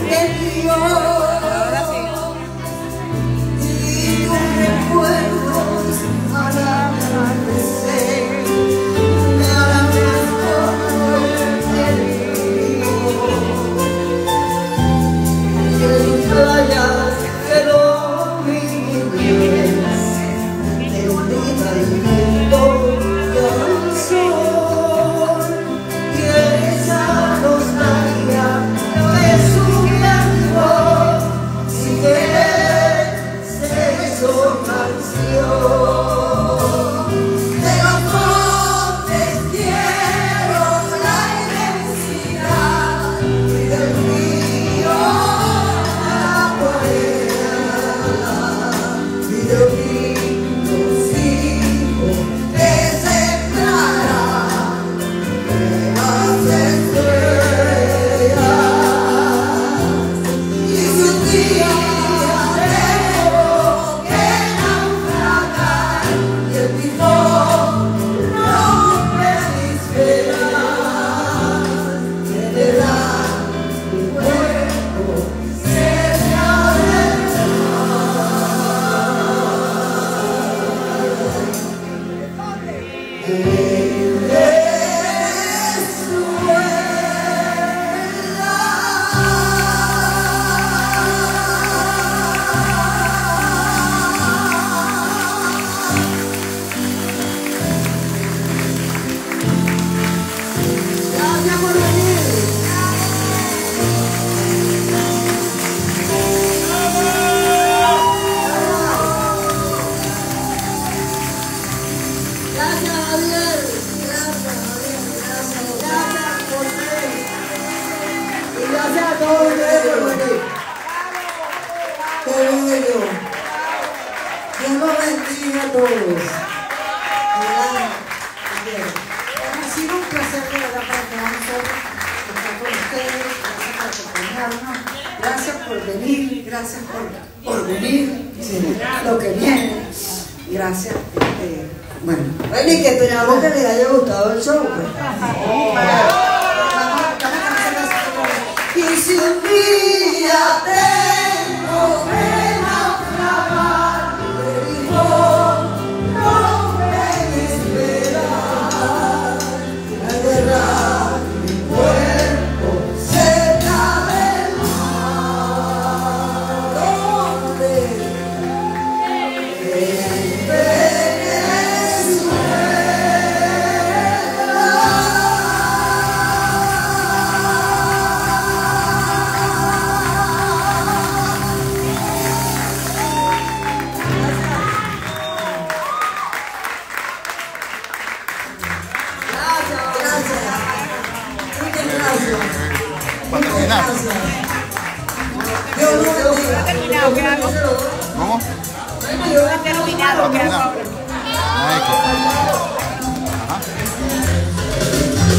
Ahora sí. Y tus recuerdos al amanecer me harán como el río que en playas quedó mi niñez, bendita y viento del sol, y esa nostalgia de su llanto sin querer se hizo canción. De los montes quiero la inmensidad y del río la acuarela y del lindo cielo que sembrará las estrellas. Y si un día tengo que naufragar y el tifón rompe mis velas, tenerá mi cuerpo cerca del Gracias por venir. Gracias, Javier. Gracias por venir. Y gracias a todos ustedes por venir. Qué bello. Dios los bendiga a todos. Ha sido un placer de verdad para nosotros estar con ustedes. Gracias por acompañarnos. Gracias por venir. Gracias por venir. Sí, lo que viene. Gracias. Bueno, y que esperamos que les haya gustado el show. Pues. Y si un día tengo que naufragar, el tifón rompe mis velas, aterrar mi cuerpo cerca del mar, donde en Venezuela. Patrocinar. ¿Cómo? Terminado, Patrocinar.